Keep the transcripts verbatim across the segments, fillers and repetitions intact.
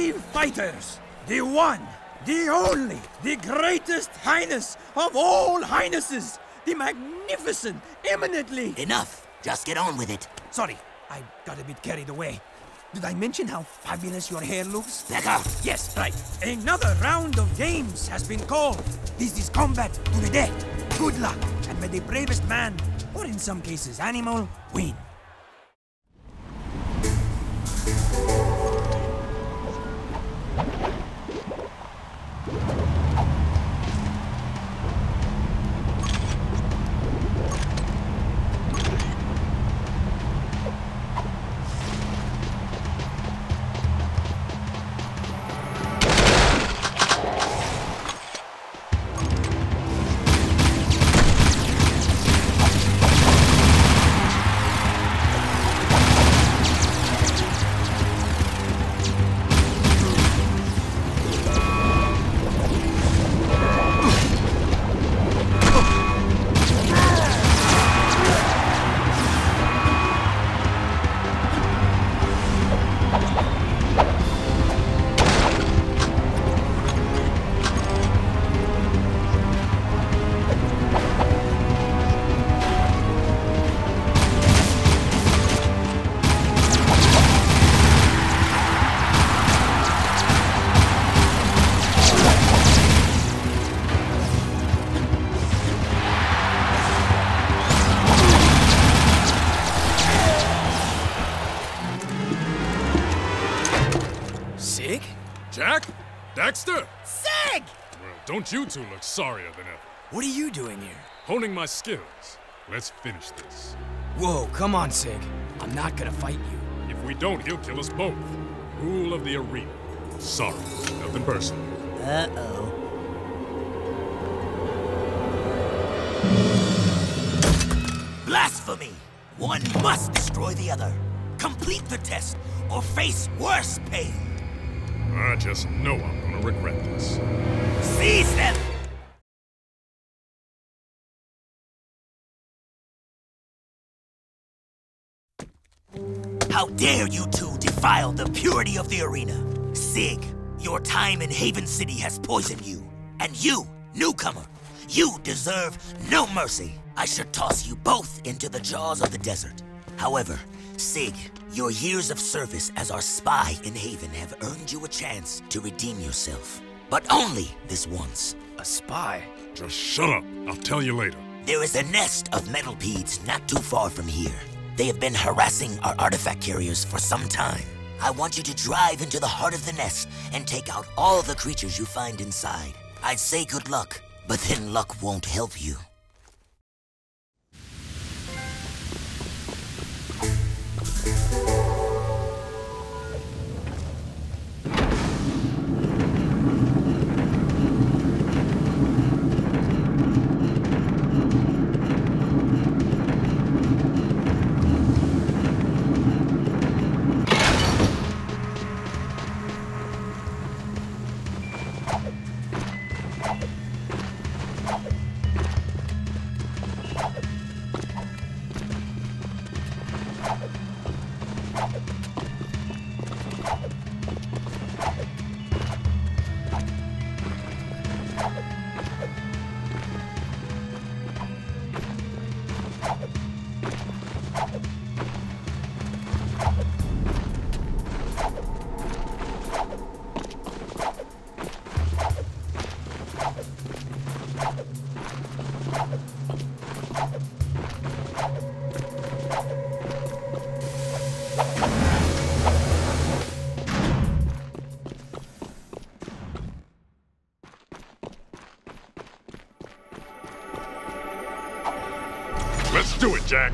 brave fighters, the one, the only, the greatest highness of all highnesses, the magnificent, eminently... Enough! Just get on with it. Sorry, I got a bit carried away. Did I mention how fabulous your hair looks? Back up! Yes, right. Another round of games has been called. This is combat to the death. Good luck, and may the bravest man, or in some cases animal, win. Jak? Daxter? Sig! Well, don't you two look sorrier than ever. What are you doing here? Honing my skills. Let's finish this. Whoa, come on, Sig. I'm not gonna fight you. If we don't, he'll kill us both. Rule of the arena. Sorry, nothing personal. Uh-oh. Blasphemy! One must destroy the other. Complete the test, or face worse pain. I just know I'm gonna regret this. Seize them! How dare you two defile the purity of the arena? Sig, your time in Haven City has poisoned you. And you, newcomer, you deserve no mercy. I should toss you both into the jaws of the desert. However, Sig, your years of service as our spy in Haven have earned you a chance to redeem yourself. But only this once. A spy? Just shut up. I'll tell you later. There is a nest of metalpedes not too far from here. They have been harassing our artifact carriers for some time. I want you to drive into the heart of the nest and take out all the creatures you find inside. I'd say good luck, but then luck won't help you. Let's do it, Jak.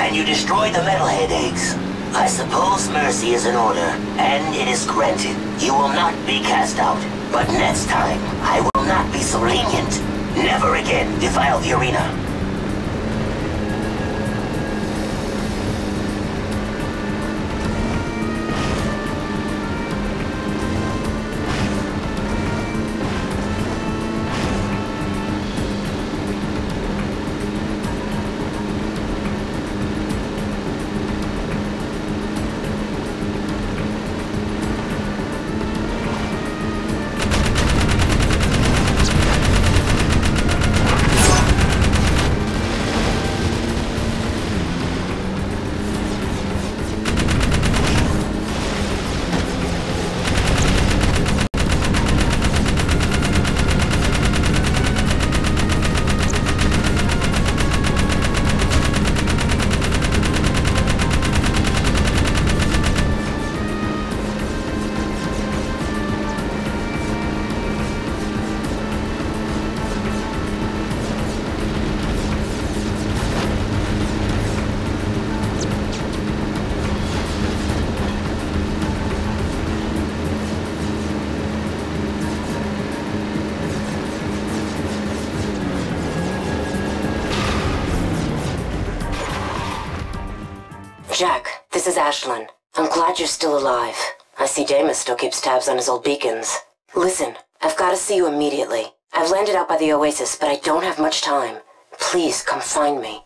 and you destroy the metalhead eggs. I suppose mercy is in order, and it is granted. You will not be cast out. But next time, I will not be so lenient. Never again defile the arena. Jack, this is Ashlyn. I'm glad you're still alive. I see Damos still keeps tabs on his old beacons. Listen, I've got to see you immediately. I've landed out by the Oasis, but I don't have much time. Please come find me.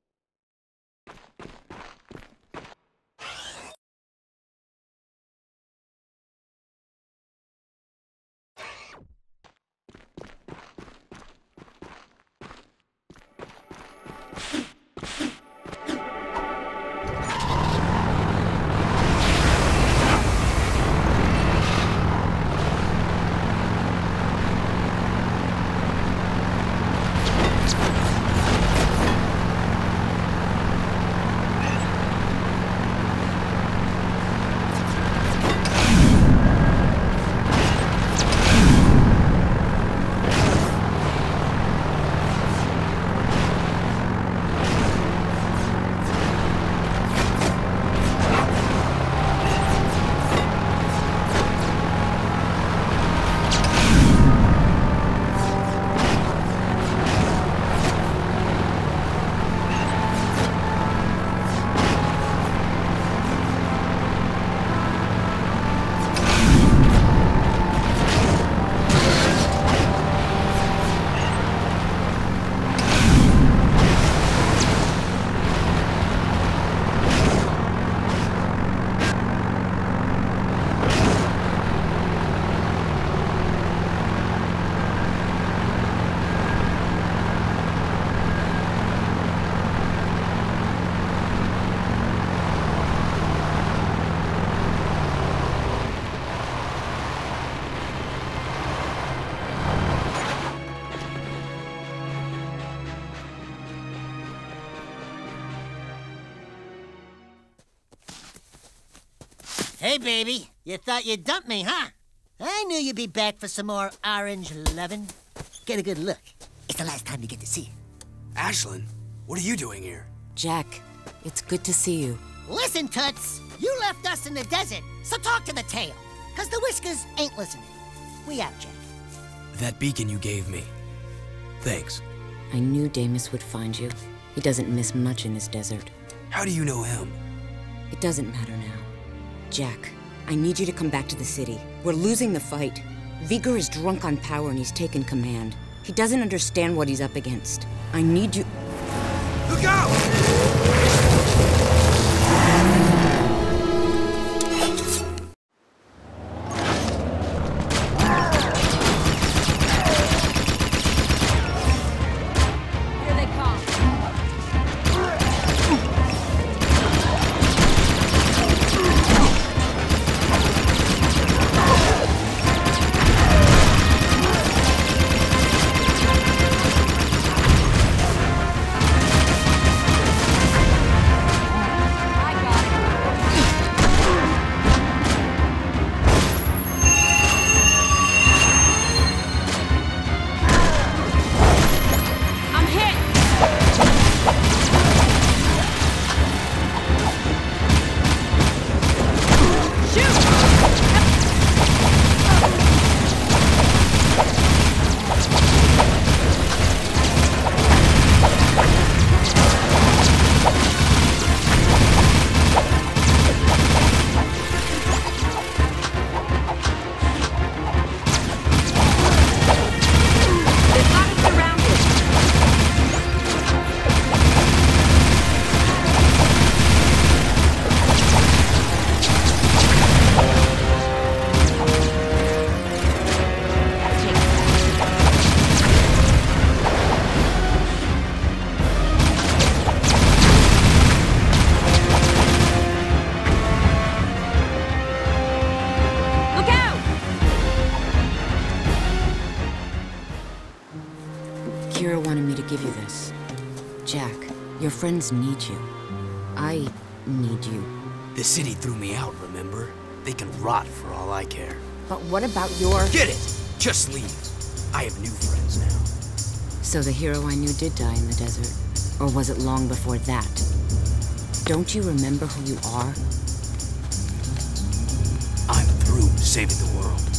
Hey, baby. You thought you'd dump me, huh? I knew you'd be back for some more orange lovin'. Get a good look. It's the last time you get to see it. Ashlyn, what are you doing here? Jack, it's good to see you. Listen, Toots. You left us in the desert, so talk to the tail. Cause the whiskers ain't listening. We out, Jack. That beacon you gave me. Thanks. I knew Damos would find you. He doesn't miss much in this desert. How do you know him? It doesn't matter now. Jack, I need you to come back to the city. We're losing the fight. Vigor is drunk on power and he's taken command. He doesn't understand what he's up against. I need you... Look out! give you this. Jack, your friends need you. I need you. The city threw me out, remember? They can rot for all I care. But what about your... Get it! Just leave. I have new friends now. So the hero I knew did die in the desert? Or was it long before that? Don't you remember who you are? I'm through saving the world.